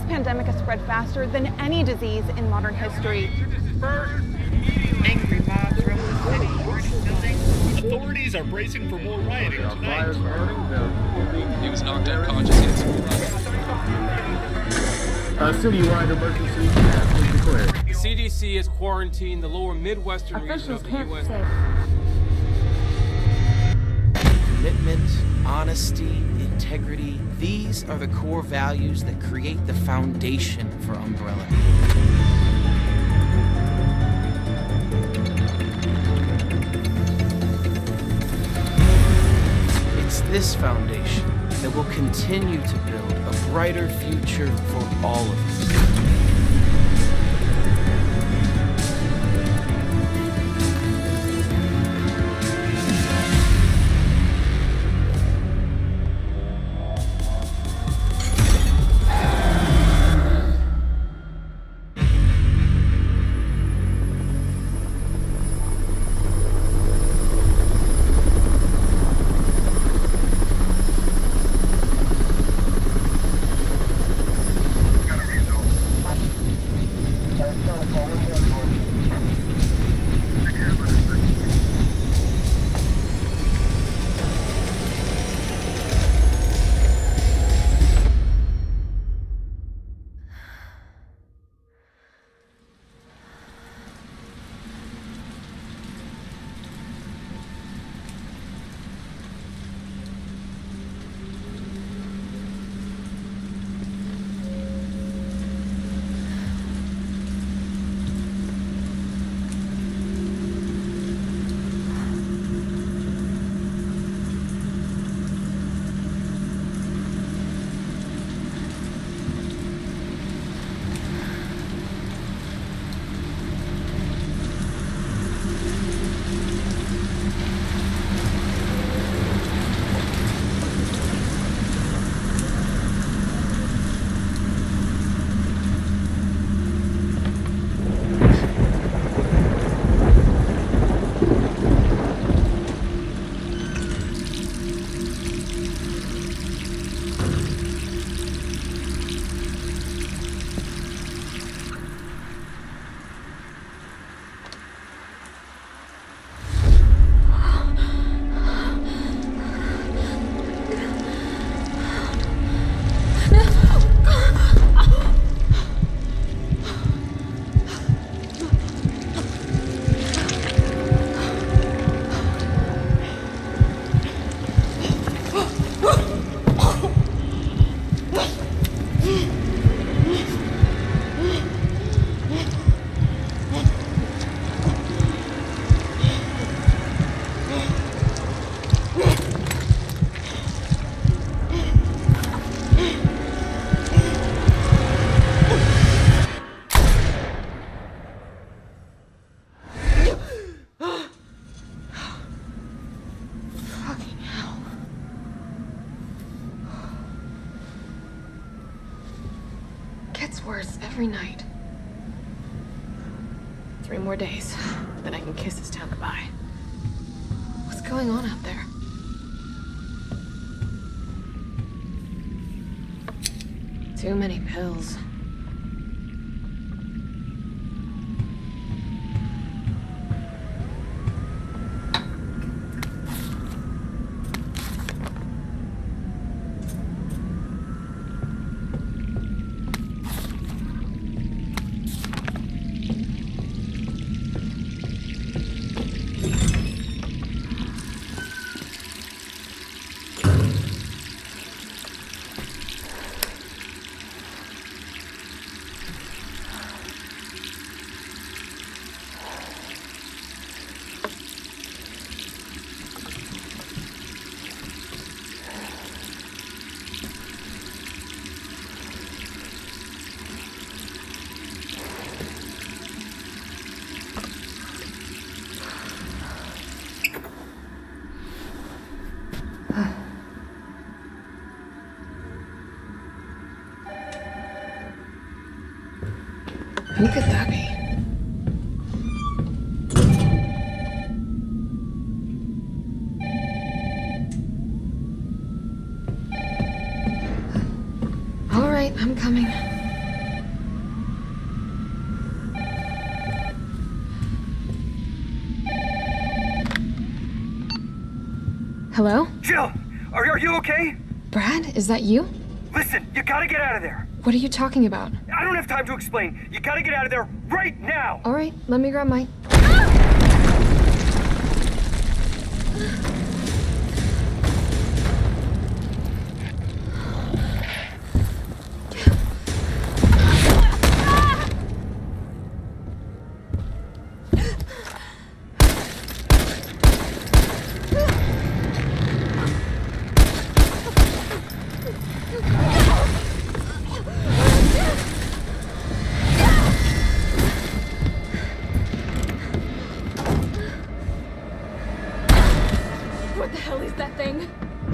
pandemic has spread faster than any disease in modern history. Angry mobs roam the city, burning buildings. Authorities are bracing for more rioting tonight. He was knocked unconscious yesterday. A citywide emergency has been declared. The CDC has quarantined the lower Midwestern region of the U.S. Commitment, honesty, integrity, these are the core values that create the foundation for Umbrella. It's this foundation that will continue to build a brighter future for all of us. Gets worse every night. 3 more days, then I can kiss this town goodbye. What's going on out there? Too many pills. Who could that be? All right, I'm coming. Hello? Jill, are you okay? Brad, is that you? Listen, you gotta get out of there. What are you talking about? I don't have time to explain. You gotta get out of there right now. All right, let me grab my... What the hell is that thing?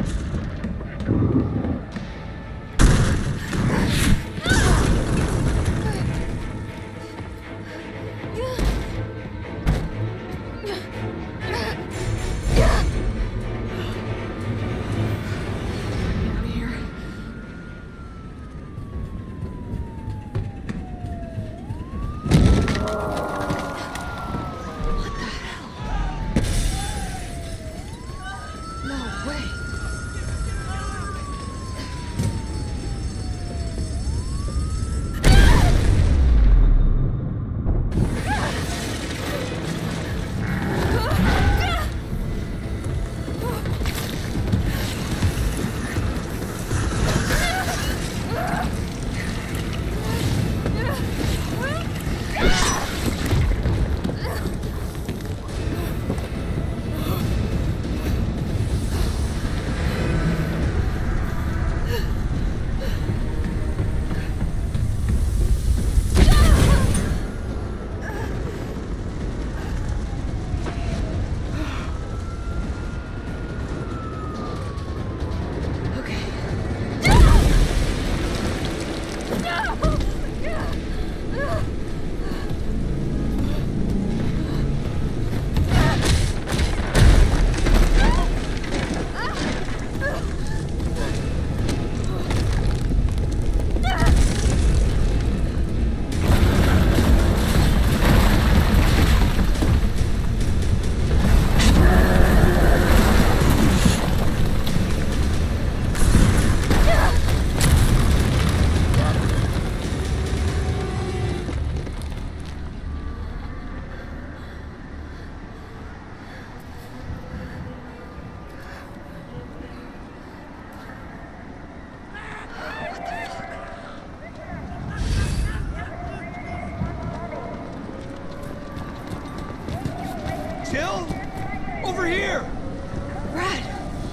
Jill? Over here! Brad!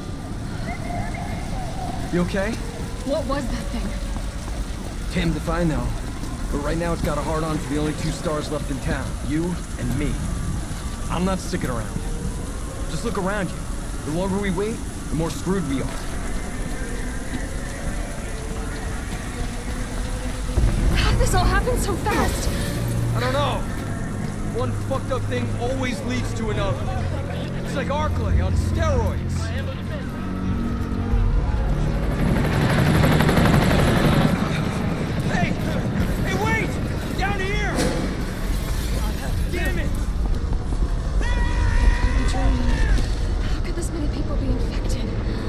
You okay? What was that thing? Damned if I know. But right now it's got a hard-on for the only two stars left in town. You and me. I'm not sticking around. Just look around you. The longer we wait, the more screwed we are. How'd this all happen so fast? I don't know. One fucked up thing always leads to another. It's like Arklay on steroids. Hey! Hey, wait! Down here! Damn it! How could this many people be infected?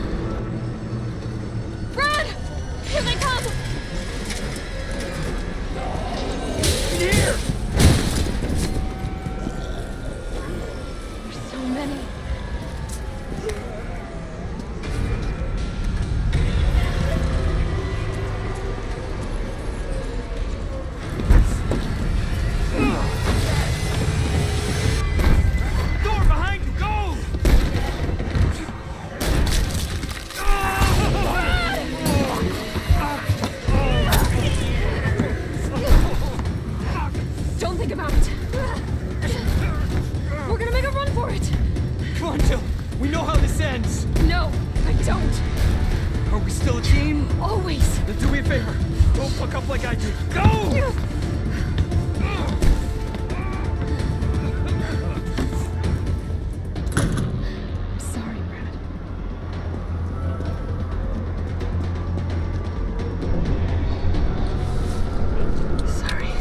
Brad! Here they come! In here! There's so many. Door behind you! Go! Don't think about it. We're gonna make a run for it. Come on, Jill. We know how this ends. No, I don't. Are we still a team? Always. Then do me a favor. Don't fuck up like I did. Go! Sorry, Brad. Sorry.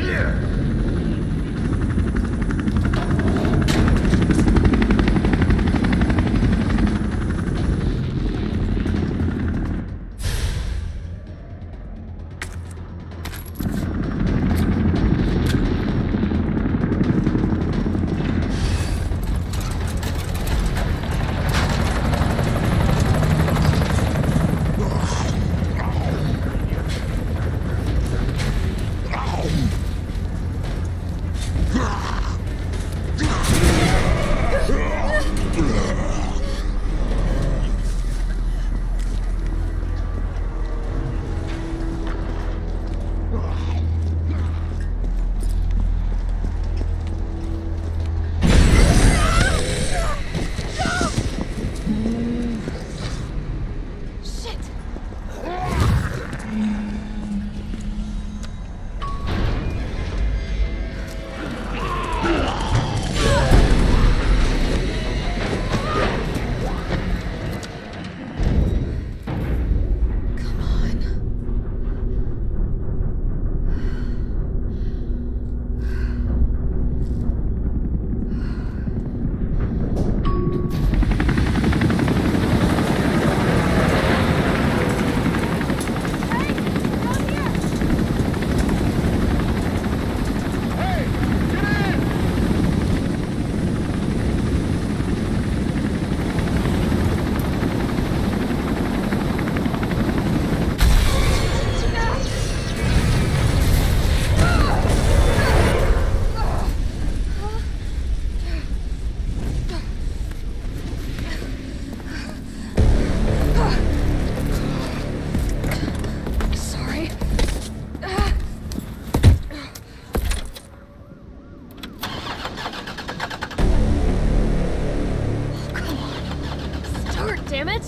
Damn it!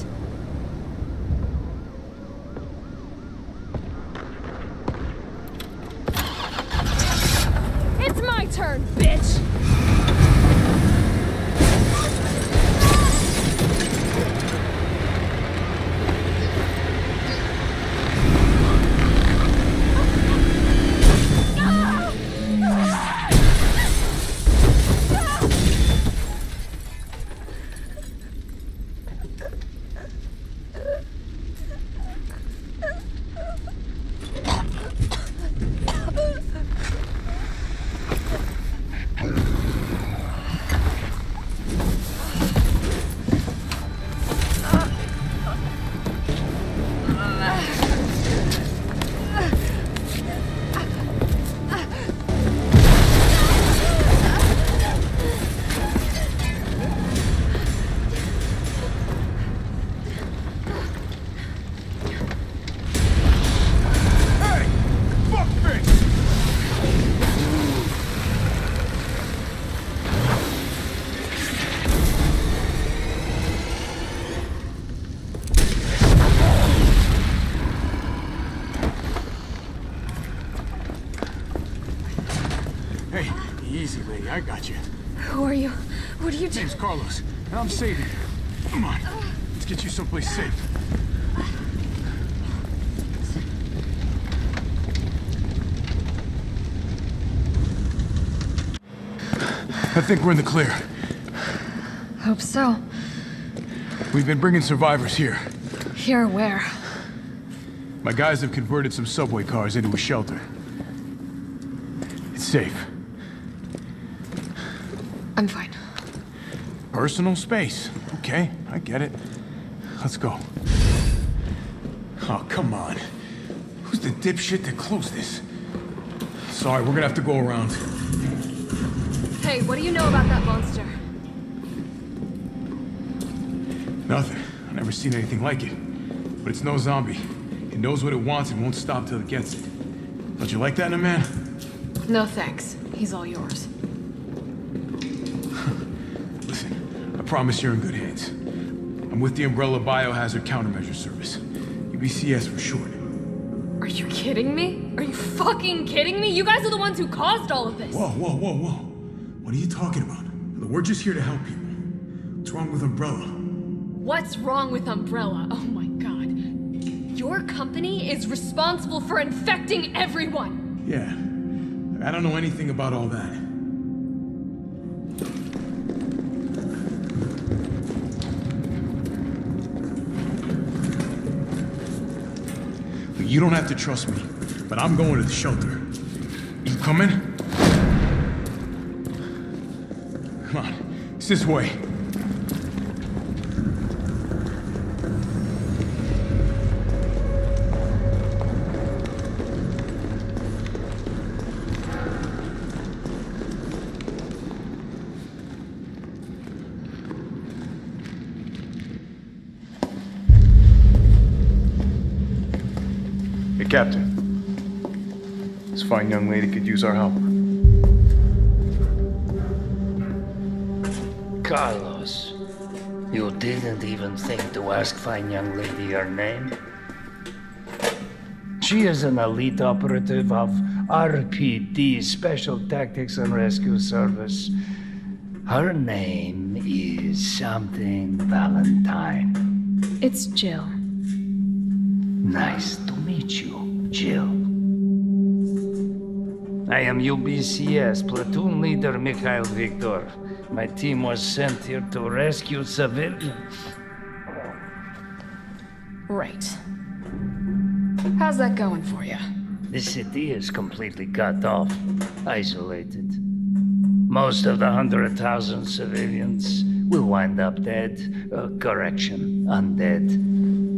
It's my turn, bitch! Easy, lady. I got you. Who are you? What are you doing? Name's Carlos, and I'm saving you. Come on. Let's get you someplace safe. I think we're in the clear. Hope so. We've been bringing survivors here. Here where? My guys have converted some subway cars into a shelter. It's safe. I'm fine. Personal space. Okay, I get it. Let's go. Oh, come on. Who's the dipshit that closed this? Sorry, we're gonna have to go around. Hey, what do you know about that monster? Nothing. I've never seen anything like it. But it's no zombie. It knows what it wants and won't stop till it gets it. Don't you like that in a man? No thanks. He's all yours. Listen, I promise you're in good hands. I'm with the Umbrella Biohazard Countermeasure Service. UBCS for short. Are you kidding me? Are you fucking kidding me? You guys are the ones who caused all of this! Whoa, whoa, whoa, whoa. What are you talking about? We're just here to help people. What's wrong with Umbrella? What's wrong with Umbrella? Oh my god. Your company is responsible for infecting everyone! Yeah. I don't know anything about all that. You don't have to trust me, but I'm going to the shelter. You coming? Come on, it's this way. Captain, this fine young lady could use our help. Carlos, you didn't even think to ask fine young lady her name? She is an elite operative of RPD, Special Tactics and Rescue Service. Her name is something Valentine. It's Jill. Nice to meet you, Jill. I am UBCS Platoon Leader Mikhail Viktor. My team was sent here to rescue civilians. Right. How's that going for you? The city is completely cut off, isolated. Most of the 100,000 civilians will wind up dead. Correction, undead.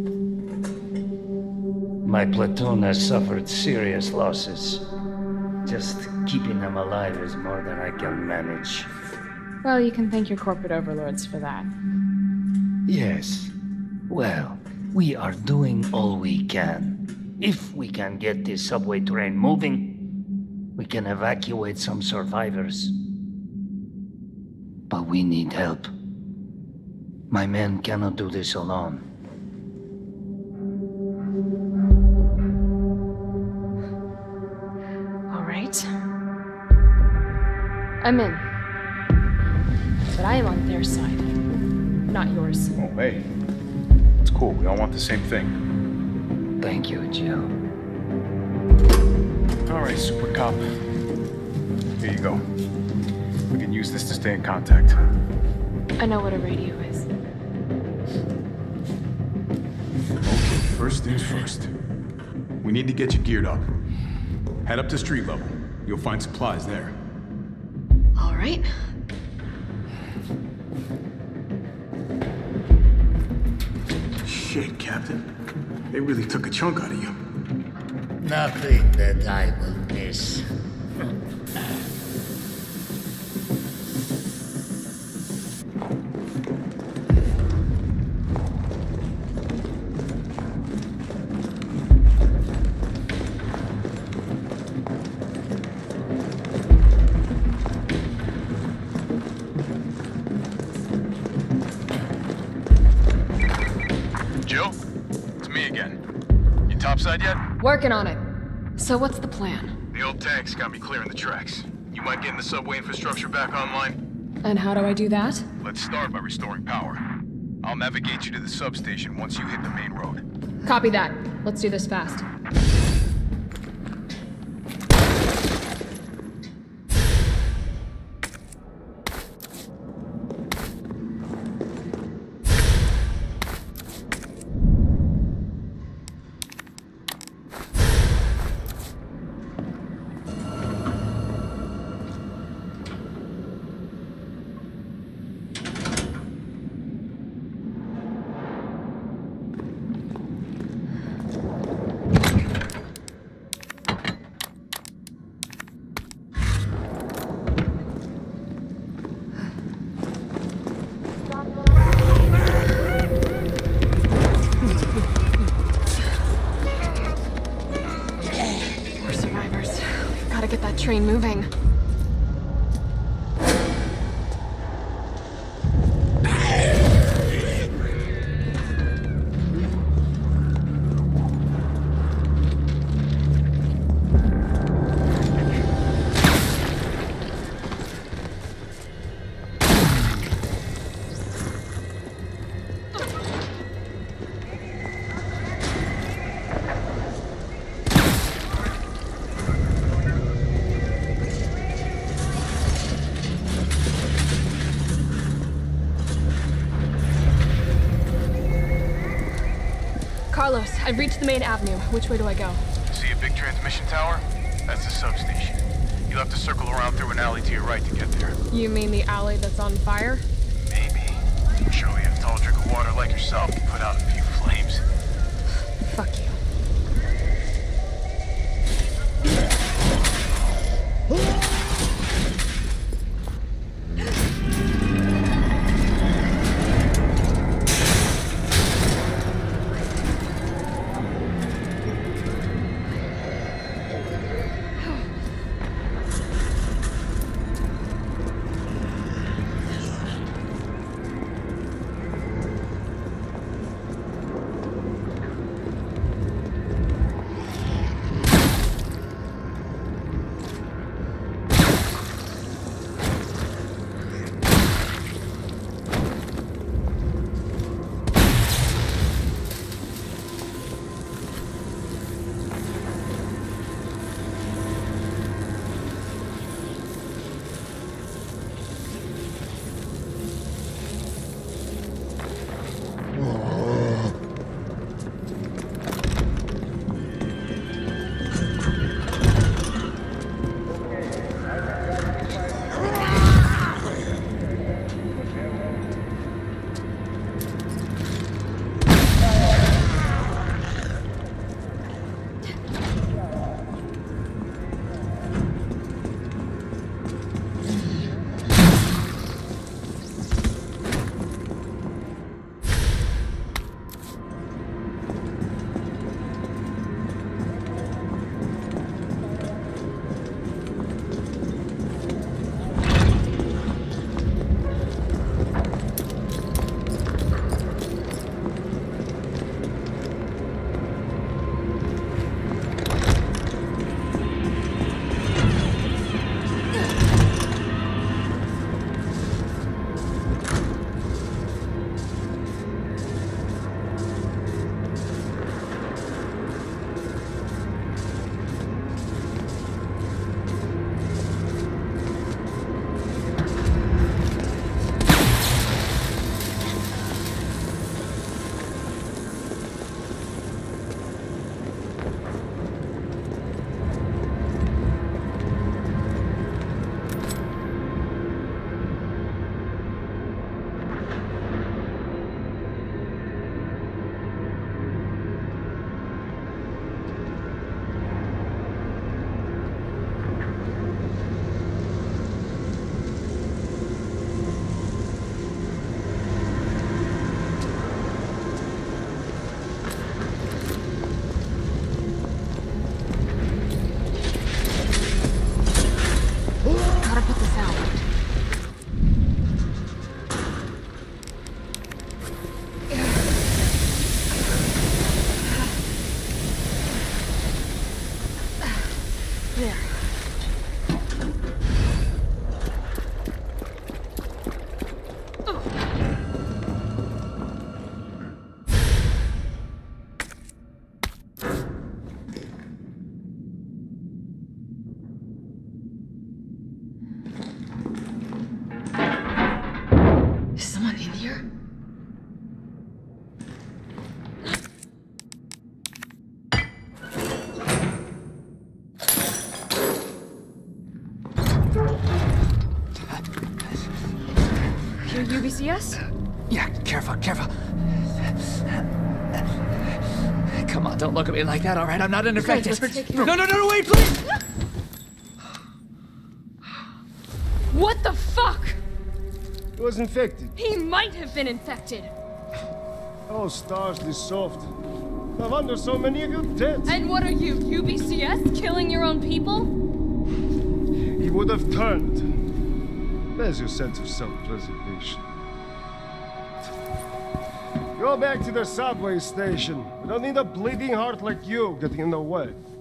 My platoon has suffered serious losses. Just keeping them alive is more than I can manage. Well, you can thank your corporate overlords for that. Yes. Well, we are doing all we can. If we can get this subway train moving, we can evacuate some survivors. But we need help. My men cannot do this alone. I'm in. But I am on their side, not yours. Oh, hey. It's cool. We all want the same thing. Thank you, Jill. All right, Super Cop. Here you go. We can use this to stay in contact. I know what a radio is. Okay, first things first. We need to get you geared up. Head up to street level. You'll find supplies there. All right. Shit, Captain. They really took a chunk out of you. Nothing that I will miss. Topside yet? Working on it. So what's the plan? The old tanks got me clearing the tracks. You mind getting the subway infrastructure back online? And how do I do that? Let's start by restoring power. I'll navigate you to the substation once you hit the main road. Copy that. Let's do this fast. Train moving. Carlos, I've reached the main avenue. Which way do I go? See a big transmission tower? That's the substation. You'll have to circle around through an alley to your right to get there. You mean the alley that's on fire? Maybe. Surely a tall drink of water like yourself can put out a few flames. Fuck you. UBCS? Yeah, careful. Come on, don't look at me like that, all right? I'm not infected. No, wait, please! What the fuck? He was infected. He might have been infected. Oh, Starsley soft. No wonder so many of you dead. And what are you, UBCS? Killing your own people? He would have turned. There's your sense of self-preservation. Go back to the subway station. We don't need a bleeding heart like you getting in the way.